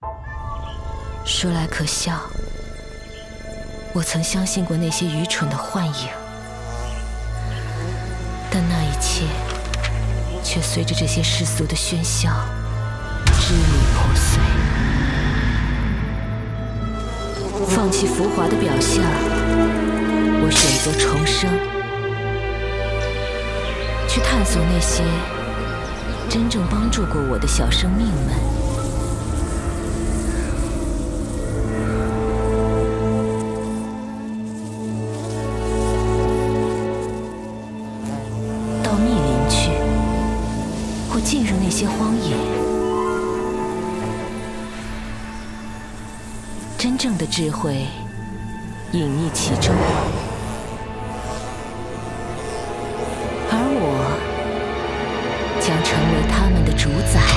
说来可笑，我曾相信过那些愚蠢的幻影，但那一切却随着这些世俗的喧嚣支离破碎。放弃浮华的表象，我选择重生，去探索那些真正帮助过我的小生命们。到密林去，或进入那些荒野。真正的智慧隐匿其中，而我将成为他们的主宰。